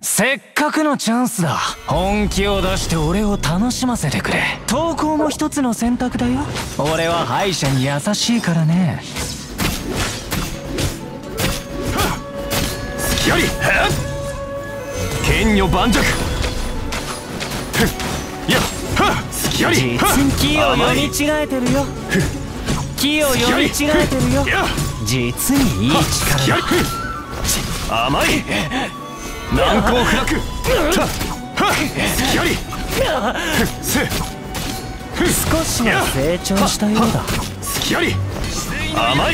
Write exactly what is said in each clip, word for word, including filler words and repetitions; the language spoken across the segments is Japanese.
せっかくのチャンスだ。本気を出して俺を楽しませてくれ。投稿も一つの選択だよ。俺は敗者に優しいからね。 隙あり。剣女盤石。いや、隙あり。 実に気を読み違えてるよ。気を読み違えてるよ。実にいい力だ。 甘い。難攻不落。隙あり。 少しは成長したようだ。 隙あり。甘い。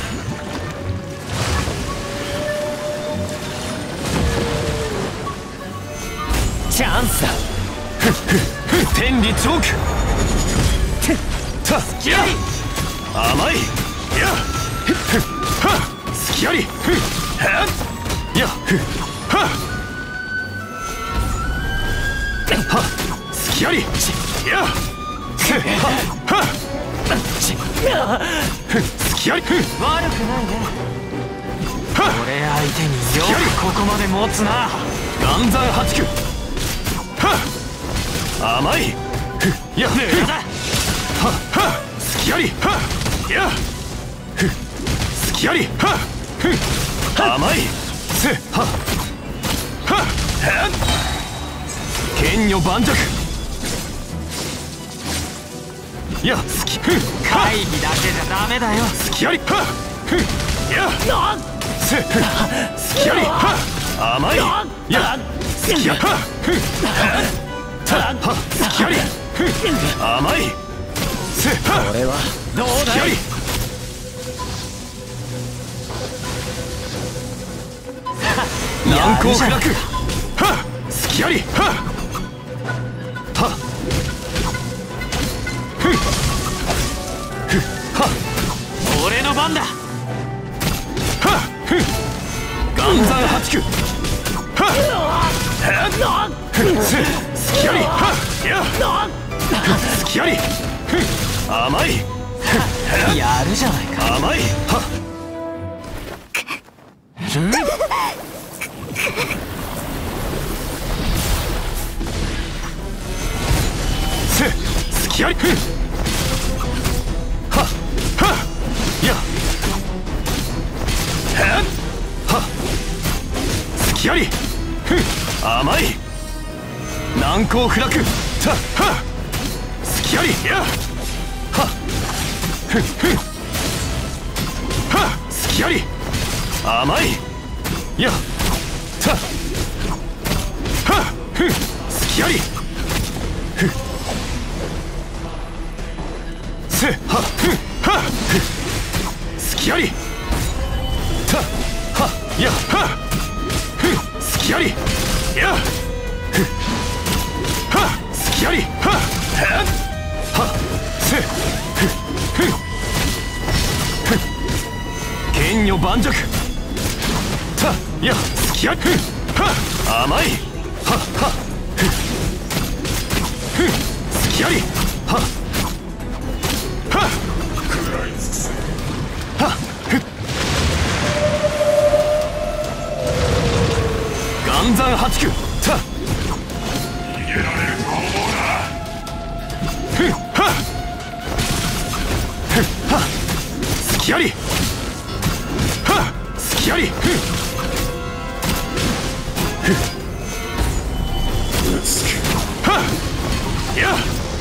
チャンスだ。 天理チョーク。隙あり。甘い。いや。隙あり。いや。隙あり。いや。隙あり。 悪くないね。俺相手によくここまで持つな。 岩山八九。甘い。いや。隙あり。いや。隙あり。甘い。剣女盤石。いや、隙。 会議だけじゃダメだよ。 隙あり。いや。隙あり。甘い。いや。隙あり。隙あり。甘い。 これはどうだい。 難攻不落。隙あり。 俺の番だ。 岩山八九。隙あり。いや。隙あり。甘い。 やるじゃないか。 甘い。隙あり。はっはっ。いや。はっ。隙あり。甘い。難攻不落。たはっ。隙あり。いや。はっ。ふんふん。はっ。隙あり。甘い。いや。たはっ。ふん。隙あり。ふん。せはっふんはっふん。隙あり。たはっ。いや。はっ。ふん。隙あり。いや。ふん。はっ。隙あり。はっ。はっ。せふんふん。ふん。剣女盤石。たいや。隙あり。ふん。はっ。甘い。はっはっ。ふん。ふん。隙あり。はっ。はっ。はっ。ふっ。岩山八九。た逃げられると思うな。ふん。はっ。ふん。はっ。隙あり。はっ。隙あり。ふん。ふん。はっ。いや。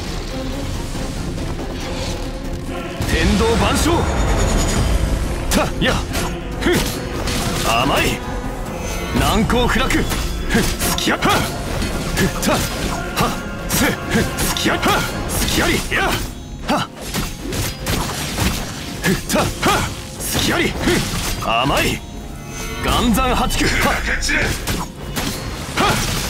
天道万象。たいや。ふん。甘い。難攻不落。ふん。隙あり。はっ。ふん。たはっ。せふん。隙あり。はっ。隙あり。いや。はっ。ふん。たはっ。隙あり。ふん。甘い。岩山八九。はっ。はっ。